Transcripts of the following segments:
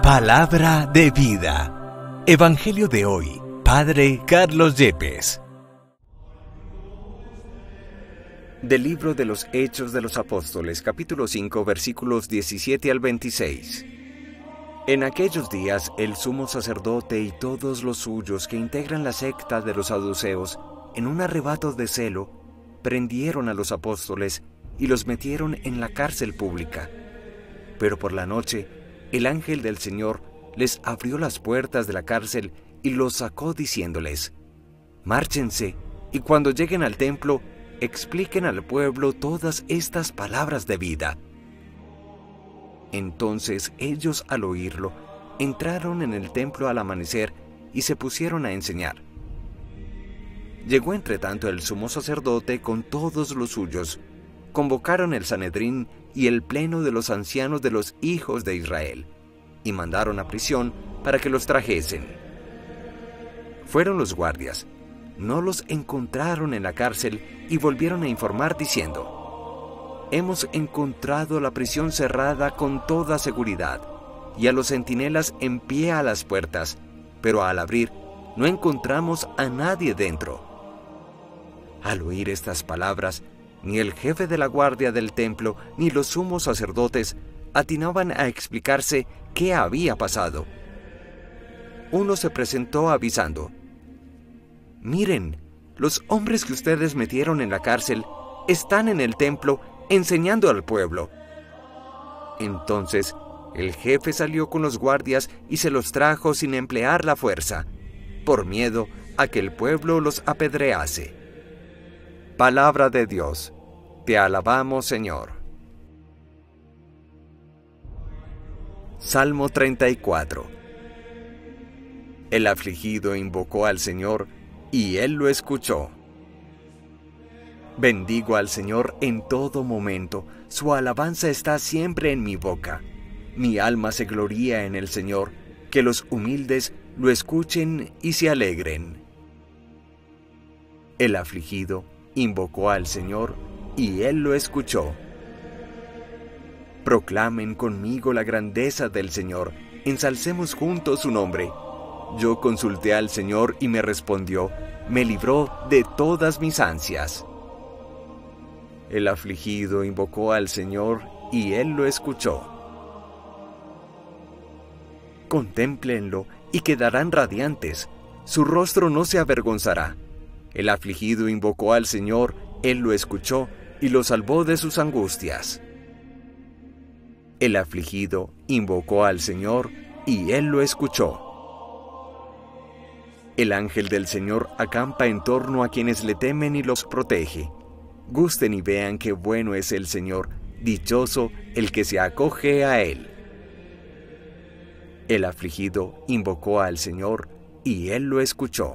Palabra de vida. Evangelio de hoy. Padre Carlos Yepes. Del libro de los Hechos de los Apóstoles, capítulo 5, versículos 17 al 26. En aquellos días, el sumo sacerdote y todos los suyos que integran la secta de los saduceos, en un arrebato de celo, prendieron a los apóstoles y los metieron en la cárcel pública. Pero por la noche, el ángel del Señor les abrió las puertas de la cárcel y los sacó diciéndoles: «Márchense, y cuando lleguen al templo, expliquen al pueblo todas estas palabras de vida». Entonces ellos, al oírlo, entraron en el templo al amanecer y se pusieron a enseñar. Llegó entretanto el sumo sacerdote con todos los suyos. Convocaron el Sanedrín y el pleno de los ancianos de los hijos de Israel, y mandaron a prisión para que los trajesen. Fueron los guardias, no los encontraron en la cárcel y volvieron a informar diciendo: «Hemos encontrado la prisión cerrada con toda seguridad, y a los centinelas en pie a las puertas, pero al abrir no encontramos a nadie dentro». Al oír estas palabras, ni el jefe de la guardia del templo ni los sumos sacerdotes atinaban a explicarse qué había pasado. Uno se presentó avisando: «Miren, los hombres que ustedes metieron en la cárcel están en el templo enseñando al pueblo». Entonces el jefe salió con los guardias y se los trajo sin emplear la fuerza, por miedo a que el pueblo los apedrease. Palabra de Dios. Te alabamos, Señor. Salmo 34. El afligido invocó al Señor, y Él lo escuchó. Bendigo al Señor en todo momento, su alabanza está siempre en mi boca. Mi alma se gloría en el Señor, que los humildes lo escuchen y se alegren. El afligido invocó al Señor, y Él lo escuchó. Proclamen conmigo la grandeza del Señor, ensalcemos juntos su nombre. Yo consulté al Señor y me respondió, me libró de todas mis ansias. El afligido invocó al Señor, y Él lo escuchó. Contémplenlo y quedarán radiantes, su rostro no se avergonzará. El afligido invocó al Señor, Él lo escuchó y lo salvó de sus angustias. El afligido invocó al Señor, y Él lo escuchó. El ángel del Señor acampa en torno a quienes le temen y los protege. Gusten y vean qué bueno es el Señor, dichoso el que se acoge a Él. El afligido invocó al Señor, y Él lo escuchó.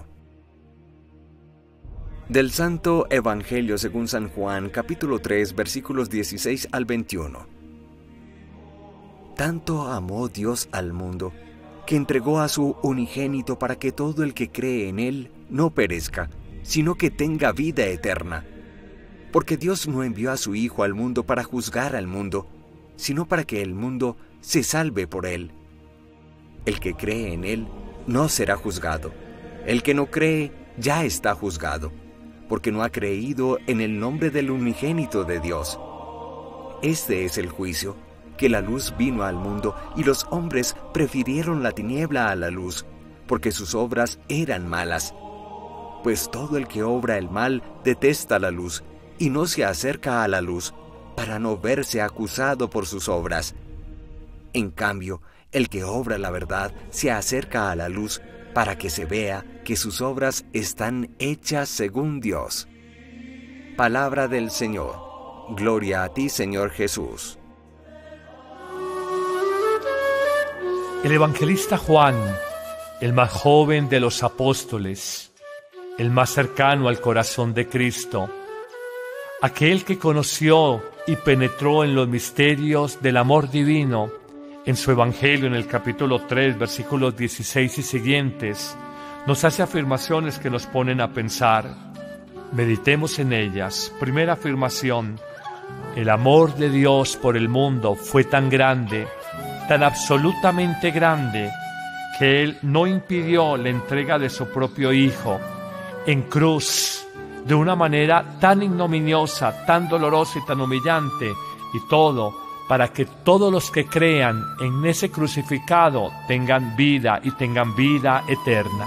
Del Santo Evangelio según San Juan, capítulo 3, versículos 16 al 21. Tanto amó Dios al mundo, que entregó a su unigénito para que todo el que cree en Él no perezca, sino que tenga vida eterna. Porque Dios no envió a su Hijo al mundo para juzgar al mundo, sino para que el mundo se salve por Él. El que cree en Él no será juzgado. El que no cree ya está juzgado, porque no ha creído en el nombre del unigénito de Dios. Este es el juicio, que la luz vino al mundo y los hombres prefirieron la tiniebla a la luz, porque sus obras eran malas. Pues todo el que obra el mal detesta la luz y no se acerca a la luz, para no verse acusado por sus obras. En cambio, el que obra la verdad se acerca a la luz, para que se vea que sus obras están hechas según Dios. Palabra del Señor. Gloria a ti, Señor Jesús. El evangelista Juan, el más joven de los apóstoles, el más cercano al corazón de Cristo, aquel que conoció y penetró en los misterios del amor divino, en su Evangelio, en el capítulo 3, versículos 16 y siguientes, nos hace afirmaciones que nos ponen a pensar. Meditemos en ellas. Primera afirmación: el amor de Dios por el mundo fue tan grande tan absolutamente grande que Él no impidió la entrega de su propio Hijo en cruz, de una manera tan ignominiosa, tan dolorosa y tan humillante, y todo para que todos los que crean en ese crucificado tengan vida y tengan vida eterna.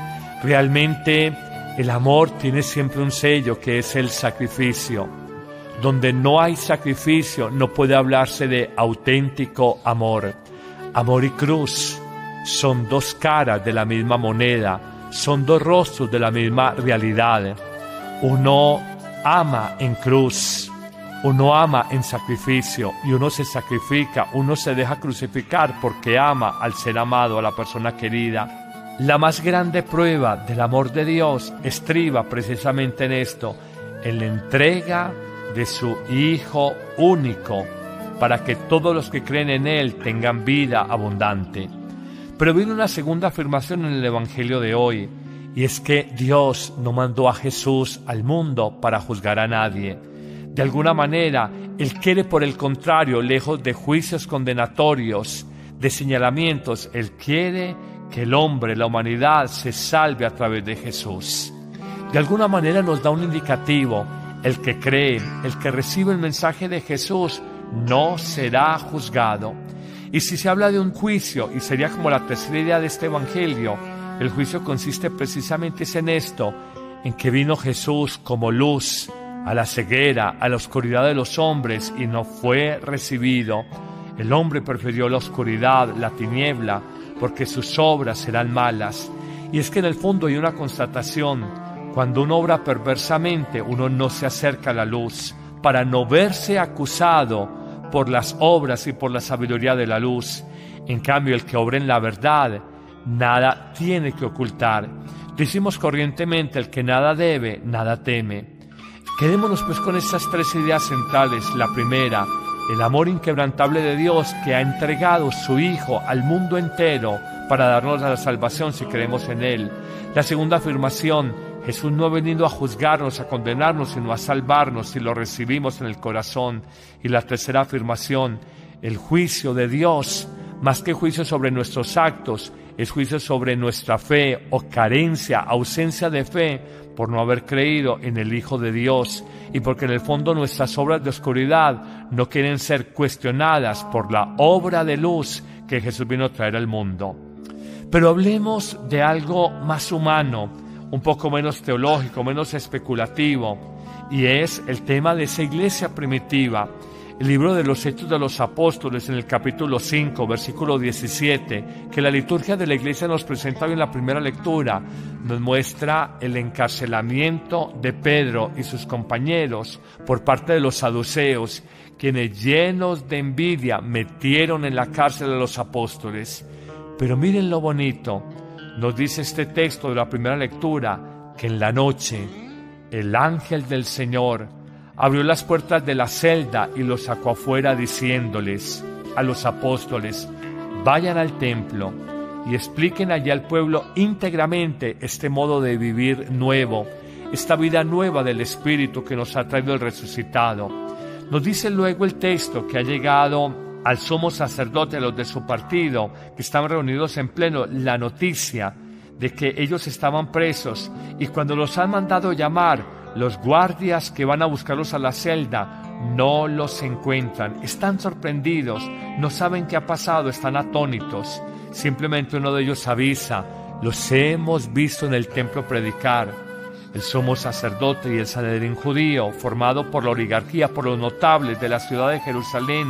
Realmente el amor tiene siempre un sello, que es el sacrificio. Donde no hay sacrificio no puede hablarse de auténtico amor. Amor y cruz son dos caras de la misma moneda, son dos rostros de la misma realidad. Uno ama en cruz, uno ama en sacrificio, y uno se sacrifica, uno se deja crucificar porque ama al ser amado, a la persona querida. La más grande prueba del amor de Dios estriba precisamente en esto, en la entrega de su Hijo único, para que todos los que creen en Él tengan vida abundante. Pero viene una segunda afirmación en el Evangelio de hoy, y es que Dios no mandó a Jesús al mundo para juzgar a nadie. De alguna manera, Él quiere, por el contrario, lejos de juicios condenatorios, de señalamientos, Él quiere que el hombre, la humanidad, se salve a través de Jesús. De alguna manera nos da un indicativo: el que cree, el que recibe el mensaje de Jesús, no será juzgado. Y si se habla de un juicio, y sería como la tercera idea de este Evangelio, el juicio consiste precisamente en esto, en que vino Jesús como luz a la ceguera, a la oscuridad de los hombres, y no fue recibido. El hombre prefirió la oscuridad, la tiniebla, porque sus obras eran malas. Y es que en el fondo hay una constatación: cuando uno obra perversamente, uno no se acerca a la luz, para no verse acusado por las obras y por la sabiduría de la luz. En cambio, el que obra en la verdad, nada tiene que ocultar. Decimos corrientemente: el que nada debe, nada teme. Quedémonos pues con estas tres ideas centrales. La primera, el amor inquebrantable de Dios, que ha entregado su Hijo al mundo entero para darnos la salvación si creemos en Él. La segunda afirmación: Jesús no ha venido a juzgarnos, a condenarnos, sino a salvarnos si lo recibimos en el corazón. Y la tercera afirmación: el juicio de Dios, más que juicio sobre nuestros actos, es juicio sobre nuestra fe o carencia, ausencia de fe, por no haber creído en el Hijo de Dios, y porque en el fondo nuestras obras de oscuridad no quieren ser cuestionadas por la obra de luz que Jesús vino a traer al mundo. Pero hablemos de algo más humano, un poco menos teológico, menos especulativo, y es el tema de esa iglesia primitiva. El libro de los Hechos de los Apóstoles, en el capítulo 5, versículo 17, que la liturgia de la iglesia nos presenta hoy en la primera lectura, nos muestra el encarcelamiento de Pedro y sus compañeros por parte de los saduceos, quienes, llenos de envidia, metieron en la cárcel a los apóstoles. Pero miren lo bonito, nos dice este texto de la primera lectura, que en la noche el ángel del Señor abrió las puertas de la celda y los sacó afuera, diciéndoles a los apóstoles: vayan al templo y expliquen allá al pueblo íntegramente este modo de vivir nuevo, esta vida nueva del Espíritu que nos ha traído el resucitado. Nos dice luego el texto que ha llegado al sumo sacerdote, a los de su partido, que estaban reunidos en pleno, la noticia de que ellos estaban presos, y cuando los han mandado llamar, los guardias que van a buscarlos a la celda no los encuentran, están sorprendidos, no saben qué ha pasado, están atónitos. Simplemente uno de ellos avisa: los hemos visto en el templo predicar. El sumo sacerdote y el Sanedrín judío, formado por la oligarquía, por los notables de la ciudad de Jerusalén,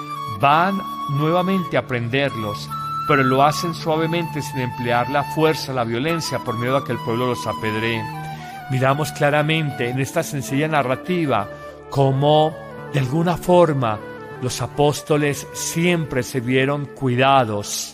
van nuevamente a prenderlos, pero lo hacen suavemente, sin emplear la fuerza, la violencia, por miedo a que el pueblo los apedree. Miramos claramente en esta sencilla narrativa cómo, de alguna forma, los apóstoles siempre se vieron cuidados,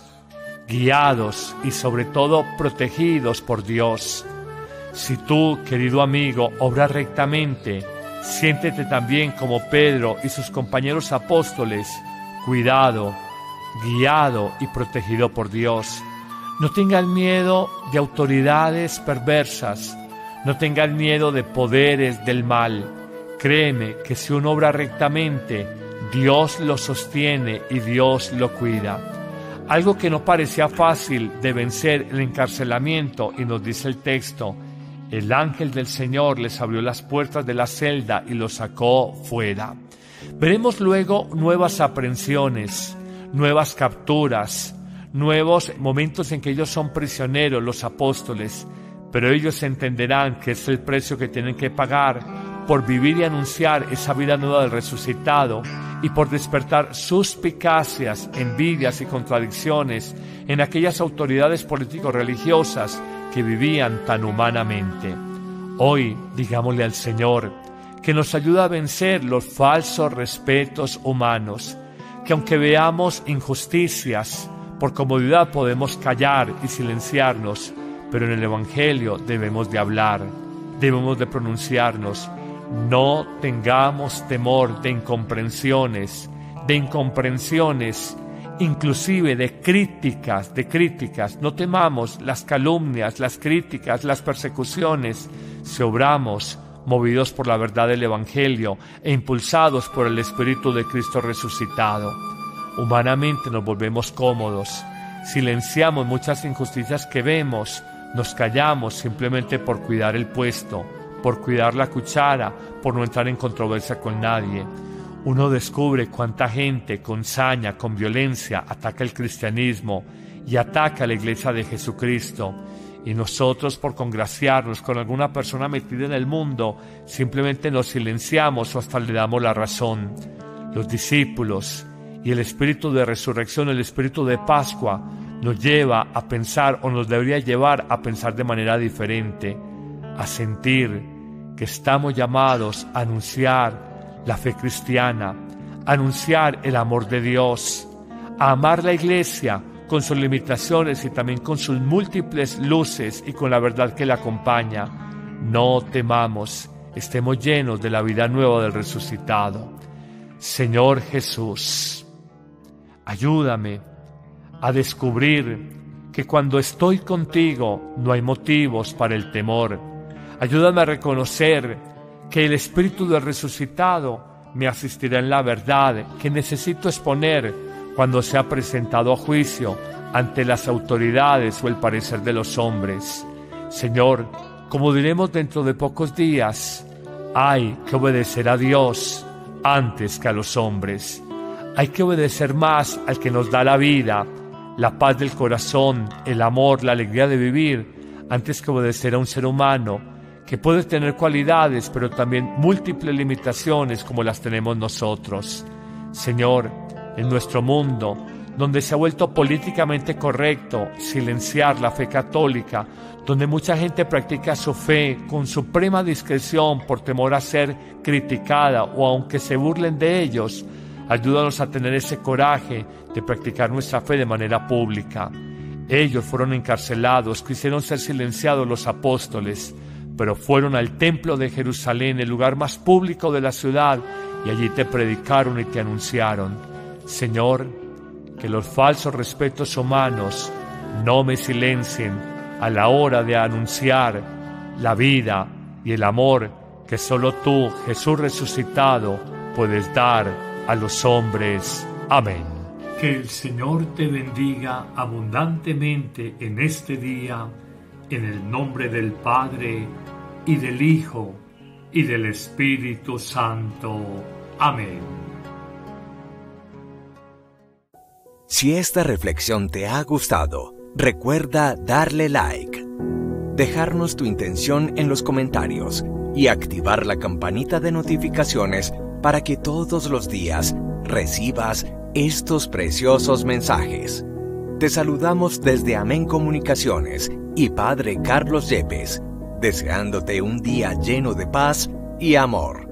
guiados y sobre todo protegidos por Dios. Si tú, querido amigo, obras rectamente, siéntete también como Pedro y sus compañeros apóstoles, cuidado, guiado y protegido por Dios. No tengan miedo de autoridades perversas, no tengan miedo de poderes del mal. Créeme que si uno obra rectamente, Dios lo sostiene y Dios lo cuida. Algo que no parecía fácil de vencer, el encarcelamiento, y nos dice el texto, el ángel del Señor les abrió las puertas de la celda y los sacó fuera. Veremos luego nuevas aprehensiones, nuevas capturas, nuevos momentos en que ellos son prisioneros, los apóstoles, pero ellos entenderán que es el precio que tienen que pagar por vivir y anunciar esa vida nueva del resucitado y por despertar suspicacias, envidias y contradicciones en aquellas autoridades político-religiosas que vivían tan humanamente. Hoy, digámosle al Señor, que nos ayuda a vencer los falsos respetos humanos, que aunque veamos injusticias, por comodidad podemos callar y silenciarnos, pero en el Evangelio debemos de hablar, debemos de pronunciarnos. No tengamos temor de incomprensiones, inclusive de críticas. No temamos las calumnias, las críticas, las persecuciones, si obramos movidos por la verdad del Evangelio e impulsados por el Espíritu de Cristo resucitado. Humanamente nos volvemos cómodos, silenciamos muchas injusticias que vemos, nos callamos simplemente por cuidar el puesto, por cuidar la cuchara, por no entrar en controversia con nadie. Uno descubre cuánta gente con saña, con violencia, ataca el cristianismo y ataca a la iglesia de Jesucristo. Y nosotros, por congraciarnos con alguna persona metida en el mundo, simplemente nos silenciamos o hasta le damos la razón. Los discípulos y el espíritu de resurrección, el espíritu de Pascua, nos lleva a pensar, o nos debería llevar a pensar de manera diferente, a sentir que estamos llamados a anunciar la fe cristiana, a anunciar el amor de Dios, a amar la iglesia con sus limitaciones y también con sus múltiples luces y con la verdad que la acompaña. No temamos, estemos llenos de la vida nueva del resucitado. Señor Jesús, ayúdame a descubrir que cuando estoy contigo no hay motivos para el temor. Ayúdame a reconocer que el Espíritu del resucitado me asistirá en la verdad que necesito exponer cuando sea presentado a juicio ante las autoridades o el parecer de los hombres. Señor, como diremos dentro de pocos días, hay que obedecer a Dios antes que a los hombres. Hay que obedecer más al que nos da la vida, la paz del corazón, el amor, la alegría de vivir, antes que obedecer a un ser humano que puede tener cualidades, pero también múltiples limitaciones como las tenemos nosotros. Señor, en nuestro mundo, donde se ha vuelto políticamente correcto silenciar la fe católica, donde mucha gente practica su fe con suprema discreción por temor a ser criticada o aunque se burlen de ellos, ayúdanos a tener ese coraje de practicar nuestra fe de manera pública. Ellos fueron encarcelados, quisieron ser silenciados los apóstoles, pero fueron al templo de Jerusalén, el lugar más público de la ciudad, y allí te predicaron y te anunciaron. Señor, que los falsos respetos humanos no me silencien a la hora de anunciar la vida y el amor que solo tú, Jesús resucitado, puedes dar a los hombres. Amén. Que el Señor te bendiga abundantemente en este día, en el nombre del Padre, y del Hijo, y del Espíritu Santo. Amén. Si esta reflexión te ha gustado, recuerda darle like, dejarnos tu intención en los comentarios y activar la campanita de notificaciones para que todos los días recibas estos preciosos mensajes. Te saludamos desde Amén Comunicaciones y Padre Carlos Yepes, deseándote un día lleno de paz y amor.